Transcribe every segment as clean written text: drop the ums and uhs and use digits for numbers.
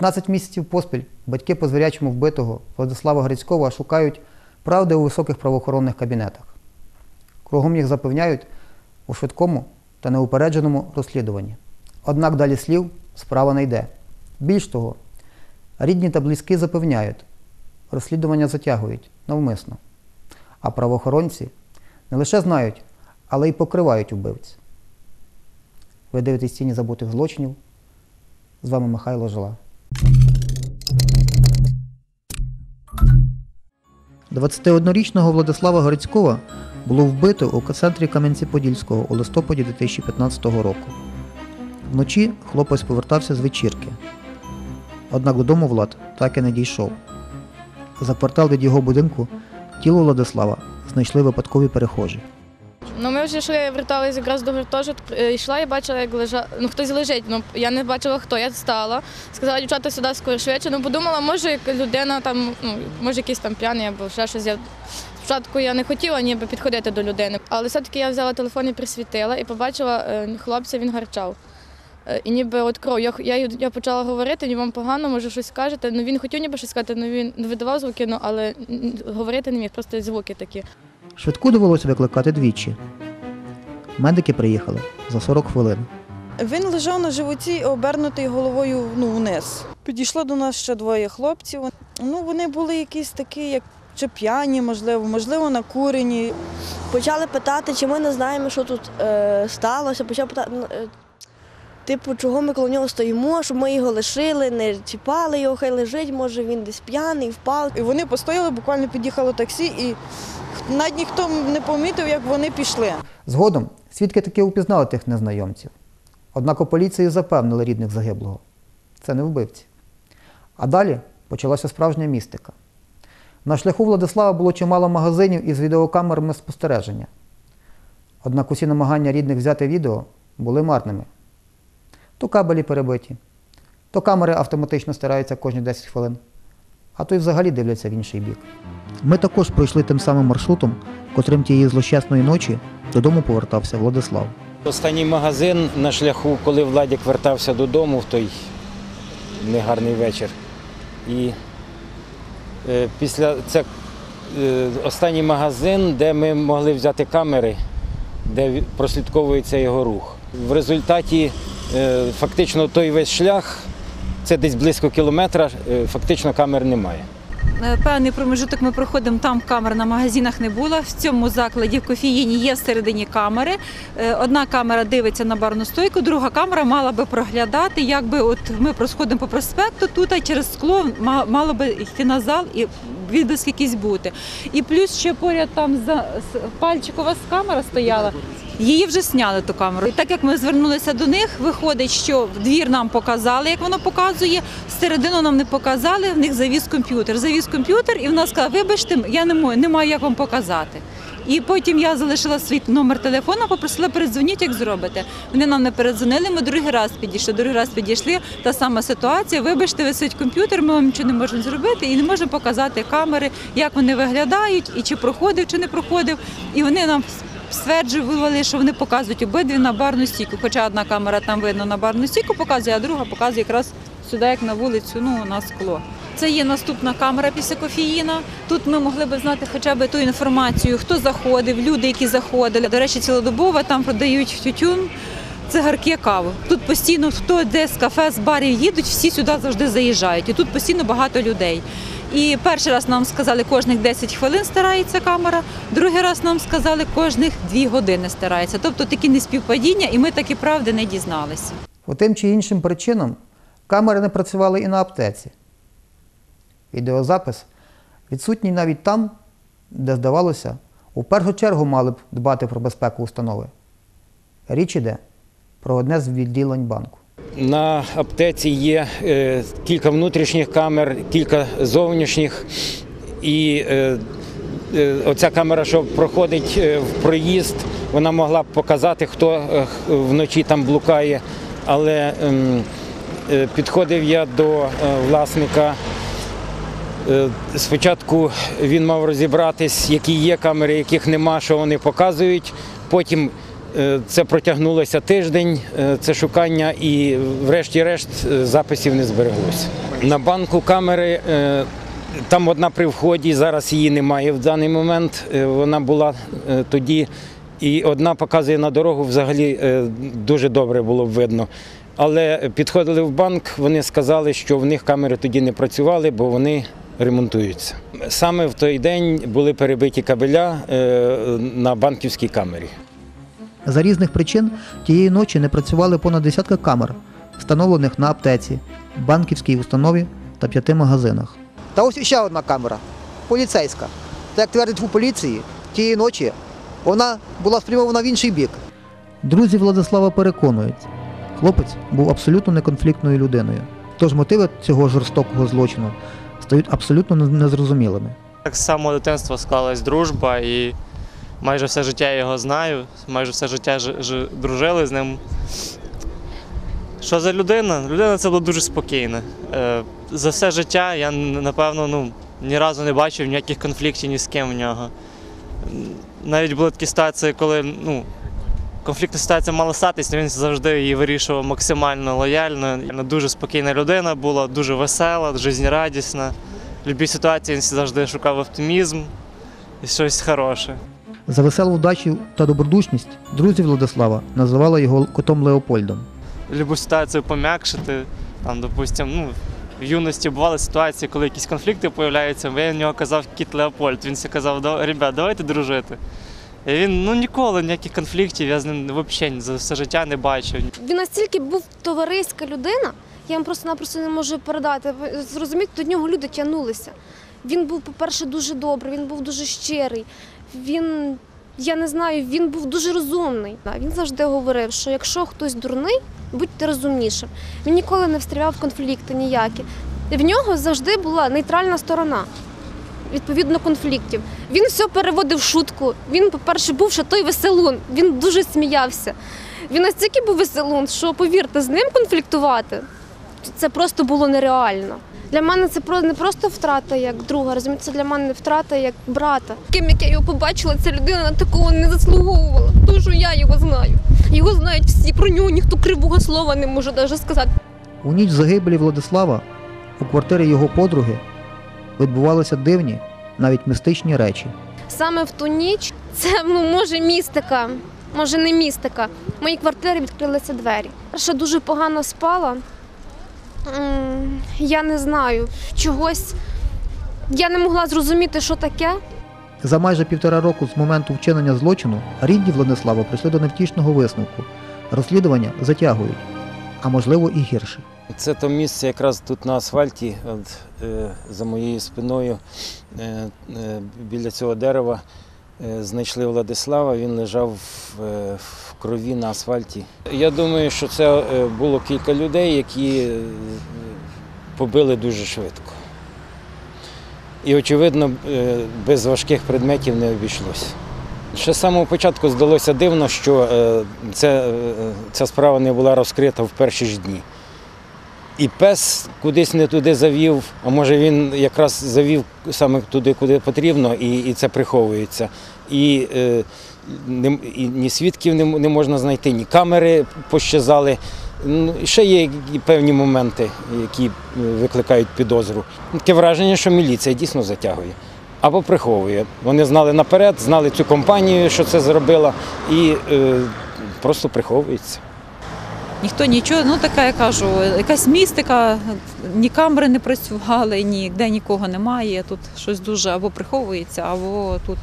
15 місяців поспіль батьки по-звірячому вбитого Владислава Грицького шукають правди у високих правоохоронних кабінетах. Кругом їх запевняють у швидкому та неупередженому розслідуванні. Однак далі слів справа не йде. Більш того, рідні та близькі запевняють, розслідування затягують навмисно. А правоохоронці не лише знають, але й покривають убивць. Ви дивитесь «Тіні забутих злочинів». З вами Михайло Жила. 21-річного Владислава Грицького було вбито у центрі Кам'янці-Подільського у листопаді 2015 року. Вночі хлопець повертався з вечірки. Однак додому Влад так і не дійшов. За квартал від його будинку тіло Владислава знайшли випадкові перехожі. Ми вже йшли, верталися якраз до гуртожитку, йшла і бачила, як хтось лежить. Я не бачила хто, я встала. Сказала, дівчата, сюди скоро швидше. Подумала, може людина там, може якийсь там п'яний або ще щось. Спочатку я не хотіла ніби підходити до людини, але все-таки я взяла телефон і присвітила і побачила хлопця, він гарчав. І ніби от кров. Я почала говорити, ні вам погано, може щось скажете. Він хотів ніби щось сказати, він видавав звуки, але говорити не міг, просто звуки такі. Швидку довелося викликати двічі. Медики приїхали за 40 хвилин. Він лежав на животі, обернутий головою вниз. Підійшло до нас ще двоє хлопців. Вони були якісь такі, як чи п'яні, можливо, накурені. Почали питати, чи ми не знаємо, що тут сталося. Почали питати, чого ми коло нього стоїмо, щоб ми його лишили, не чіпали його, хай лежить, може він десь п'яний, впав. І вони постояли, буквально під'їхало таксі, і навіть ніхто не помітив, як вони пішли. Згодом свідки таки упізнали тих незнайомців. Однак у поліції запевнили рідних загиблого. Це не вбивці. А далі почалася справжня містика. На шляху Владислава було чимало магазинів із відеокамерами спостереження. Однак усі намагання рідних взяти відео були марними. То кабелі перебиті, то камери автоматично стираються кожні 10 хвилин, а то й взагалі дивляться в інший бік. Ми також пройшли тим самим маршрутом, котрим тієї злощасної ночі додому повертався Владислав. Останній магазин на шляху, коли Владик вертався додому в той негарний вечір. І це останній магазин, де ми могли взяти камери, де прослідковується його рух. В результаті фактично той весь шлях, це десь близько кілометра, фактично камер немає. Певний промежуток ми проходимо, там камер на магазинах не було. В цьому закладі в кофеїні є всередині камери. Одна камера дивиться на барну стойку, друга камера мала би проглядати, якби от ми проходимо по проспекту, тут а через скло мало би йти на зал і відблиск якийсь бути. І плюс ще поряд там пальчикова камера стояла. Її вже зняли, ту камеру. І так як ми звернулися до них, виходить, що в двір нам показали, як воно показує, середину нам не показали, в них завіз комп'ютер. Завіз комп'ютер і в нас сказали, вибачте, я не маю як вам показати. І потім я залишила свій номер телефону, попросила передзвоніть, як зробите. Вони нам не передзвонили, ми другий раз підійшли, та сама ситуація, вибачте, висить комп'ютер, ми вам нічого не можемо зробити і не можемо показати камери, як вони виглядають, і чи проходив, чи не проходив. І вони нам стверджували, що вони показують обидві на барну стійку, хоча одна камера там видно на барну стійку показує, а друга показує якраз сюди, як на вулицю, на скло. Це є наступна камера після кофеїна. Тут ми могли б знати хоча б ту інформацію, хто заходив, люди, які заходили. До речі, цілодобово там продають тютюн, цигарки, каву. Тут постійно хто де з кафе, з барів їдуть, всі сюди завжди заїжджають. І тут постійно багато людей. І перший раз нам сказали, кожних 10 хвилин стирається камера, другий раз нам сказали, кожних 2 години стирається. Тобто такі неспівпадіння, і ми таки правди не дізналися. По тим чи іншим причинам камери не працювали і на аптеці. Відеозапис відсутній навіть там, де, здавалося, у першу чергу мали б дбати про безпеку установи. Річ іде про одне з відділень банку. На аптеці є кілька внутрішніх камер, кілька зовнішніх. І оця камера, що проходить в проїзд, вона могла б показати, хто вночі там блукає. Але підходив я до власника. Спочатку він мав розібратись, які є камери, яких нема, що вони показують. Потім це протягнулося тиждень, це шукання, і врешті-решт записів не збереглося. На банку камери, там одна при вході, зараз її немає в даний момент, вона була тоді. І одна показує на дорогу, взагалі дуже добре було б видно. Але підходили в банк, вони сказали, що в них камери тоді не працювали, бо вони ремонтуються. Саме в той день були перебиті кабеля на банківській камері. За різних причин тієї ночі не працювали понад десятка камер, встановлених на аптеці, банківській установі та 5 магазинах. Та ось ще одна камера, поліцейська. Та як твердить у поліції, тієї ночі вона була спрямована в інший бік. Друзі Владислава переконують, хлопець був абсолютно неконфліктною людиною. Тож мотиви цього жорстокого злочину стають абсолютно незрозумілими. Так з самого дитинства склалась дружба і майже все життя я його знаю, майже все життя дружили з ним. Що за людина? Людина це була дуже спокійна. За все життя я, напевно, ні разу не бачив ніяких конфліктів ні з ким в нього. Навіть були такі ситуації, коли конфліктна ситуація мала статись, він завжди її вирішував максимально лояльно. Дуже спокійна людина була, дуже весела, життєрадісна. В будь-якій ситуації він завжди шукав оптимізм і щось хороше. За веселу вдачу та добродушність друзі Владислава називали його котом Леопольдом. Любу ситуацію пом'якшити, там, допустим, в юності бували ситуації, коли якісь конфлікти з'являються, я в нього казав кіт Леопольд, він всі казав, ребят, давайте дружити. І він ніколи ніяких конфліктів, я з ним взагалі за все життя не бачив. Він настільки був товариська людина, я вам просто-напросто не можу передати. Зрозуміти, до нього люди тягнулися. Він був, по-перше, дуже добрий, він був дуже щирий, він був дуже розумний. Він завжди говорив, що якщо хтось дурний, будьте розумнішим. Він ніколи не встрявав в конфлікти ніякі. В нього завжди була нейтральна сторона, відповідно, конфліктів. Він все переводив в шутку. Він, по-перше, був ще той веселун, він дуже сміявся. Він настільки був веселун, що, повірте, з ним конфліктувати – це просто було нереально. Для мене це не просто втрата як друга, розумієте, це для мене втрата як брата. Ким, як я його побачила, ця людина такого не заслуговувала, тому що я його знаю. Його знають всі, про нього ніхто кривого слова не може навіть сказати. У ніч загибелі Владислава у квартирі його подруги відбувалися дивні, навіть містичні речі. Саме в ту ніч, це, може, містика, може, не містика. В моїй квартирі відкрилися двері. Ще дуже погано спала. Я не знаю, чогось. Я не могла зрозуміти, що таке. За майже 1,5 року з моменту вчинення злочину рідні Владислава прийшли до невтішного висновку. Розслідування затягують, а можливо і гірше. Це то місце якраз тут на асфальті, за моєю спиною, біля цього дерева знайшли Владислава, він лежав в крові на асфальті. Я думаю, що це було кілька людей, які побили дуже швидко. І, очевидно, без важких предметів не обійшлося. Ще з самого початку здалося дивно, що ця справа не була розкрита в перші ж дні. І пес кудись не туди завів, а може він якраз завів саме туди, куди потрібно, і це приховується. І ні свідків не можна знайти, ні камери пощазали. Ще є певні моменти, які викликають підозру. Таке враження, що міліція дійсно затягує або приховує. Вони знали наперед, знали цю компанію, що це зробила, і просто приховується. Ніхто нічого, така, я кажу, якась містика, ні камери не працювали, ніде нікого немає, тут щось дуже або приховується, або тут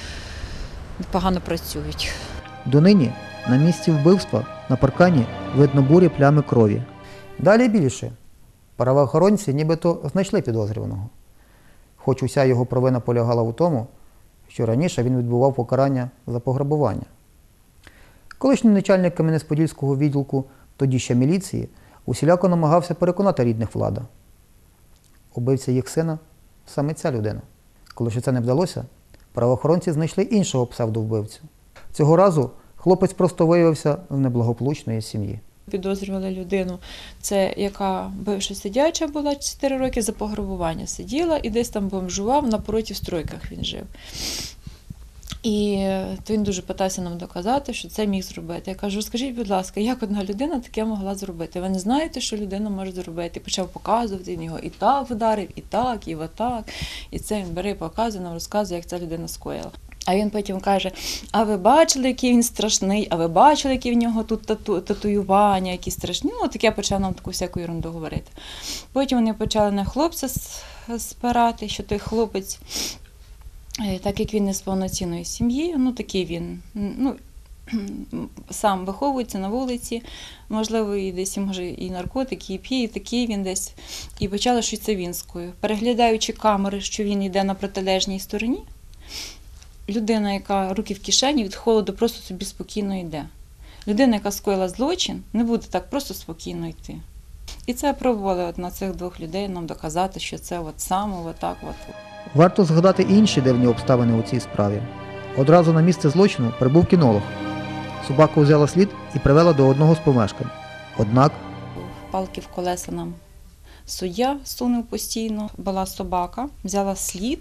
погано працюють. Донині на місці вбивства на паркані видно бурі плями крові. Далі більше. Правоохоронці нібито знайшли підозрюваного. Хоч уся його провина полягала у тому, що раніше він відбував покарання за пограбування. Колишній начальник Кам'янець-Подільського відділку тоді ще міліції усіляко намагався переконати рідних Влада. Убивця їх сина – саме ця людина. Коли ж це не вдалося, правоохоронці знайшли іншого псевдовбивцю. Цього разу хлопець просто виявився з неблагополучної сім'ї. Підозрювали людину, це яка бивша сидяча була 4 роки, за пограбування сиділа і десь там бомжував, напроти в стройках він жив. І то він дуже питався нам доказати, що це міг зробити. Я кажу, скажіть, будь ласка, як одна людина таке могла зробити? Ви не знаєте, що людина може зробити? І почав показувати, він його і так вдарив, і отак. І це він бере, показує, нам розказує, як ця людина скоїла. А він потім каже, а ви бачили, який він страшний, а ви бачили, які в нього тут татуювання, які страшні. Ну, таке почав нам таку всяку ерунду говорити. Потім вони почали на хлопця спирати, що той хлопець, так як він не з повноцінної сім'ї, ну такий він, ну, сам виховується на вулиці, можливо, і десь може і наркотики, і п'є, і такий він десь. І почали щось це він скоїв. Переглядаючи камери, що він йде на протилежній стороні, людина, яка руки в кишені, від холоду просто собі спокійно йде. Людина, яка скоїла злочин, не буде так просто спокійно йти. І це пробували на цих двох людей нам доказати, що це от саме отак от. Варто згадати і інші дивні обставини у цій справі. Одразу на місце злочину прибув кінолог. Собаку взяла слід і привела до одного з помешкань. Однак Палки в колеса нам суддя сунув постійно. Була собака, взяла слід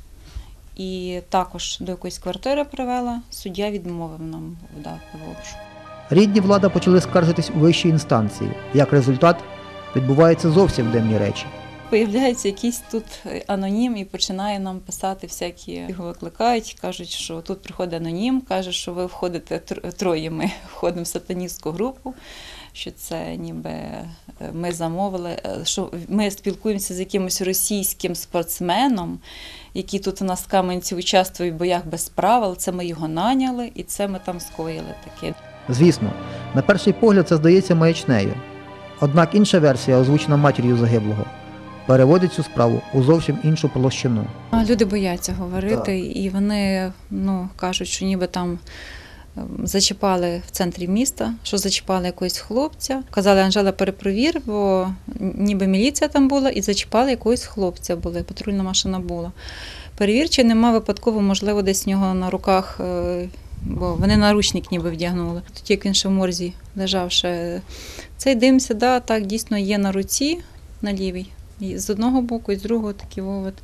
і також до якоїсь квартири привела. Суддя відмовив нам вдати в обшук. рідні Влада почали скаржитись у вищій інстанції. Як результат, відбуваються зовсім дивні речі. Появляється якийсь тут анонім і починає нам писати всякі, його викликають, кажуть, що тут приходить анонім, каже, що ви входите троє, ми входимо в сатаністську групу, що це ніби ми замовили, що ми спілкуємося з якимось російським спортсменом, який тут у нас в Кам'янці участвує в боях без правил, це ми його наняли і це ми там скоїли таке. Звісно, на перший погляд це здається маячнею. Однак інша версія, озвучена матір'ю загиблого, переводить цю справу у зовсім іншу площину. Люди бояться говорити, і вони кажуть, що ніби там зачіпали в центрі міста, що зачіпали якогось хлопця. Казали, Анжела, перепровір, бо ніби міліція там була, і зачіпали якогось хлопця, патрульна машина була. Перевір, чи нема випадково, можливо, десь в нього на руках, бо вони наручник ніби вдягнули. Тоді, як він ще в морзі лежав, ще цей дивимося, так, дійсно є на руці, на лівій. І з одного боку, і з другого такі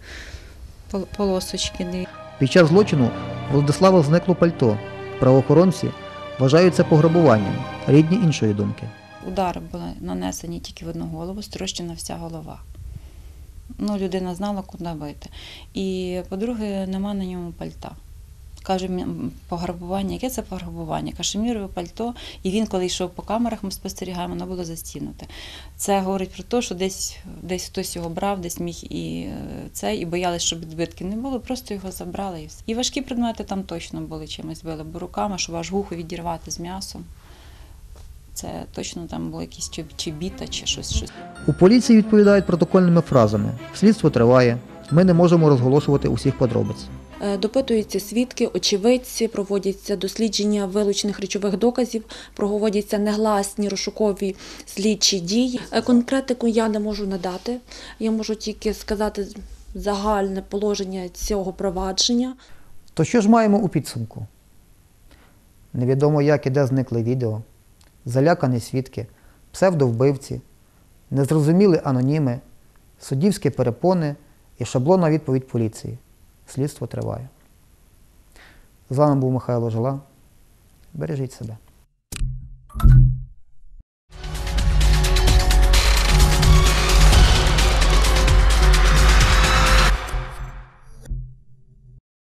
полосочки. Під час злочину Владислава зникло пальто. Правоохоронці вважають це пограбуванням, рідні іншої думки. Удари були нанесені тільки в одну голову, строщена вся голова. Людина знала, куди бити. І, по-друге, нема на ньому пальта. Каже, пограбування, яке це пограбування? Кашемірове пальто, і він, коли йшов по камерах, ми спостерігаємо, воно було застігнуте. Це говорить про те, що десь хтось його брав, десь міг і боялись, щоб відбитків не було, просто його забрали і все. І важкі предмети там точно були чимось били, бо руками, щоб аж вухо відірвати з м'ясом. Це точно там було якісь чобіта чи щось. У поліції відповідають протокольними фразами. Слідство триває, ми не можемо розголошувати усіх подробиць. Допитуються свідки, очевидці, проводяться дослідження вилучених речових доказів, проводяться негласні розшукові слідчі дії. Конкретику я не можу надати, я можу тільки сказати загальне положення цього провадження. То що ж маємо у підсумку? Невідомо як і де зникли відео, залякані свідки, псевдовбивці, незрозумілі аноніми, суддівські перепони і шаблонна відповідь поліції. Слідство триває. З вами був Михайло Жила. Бережіть себе.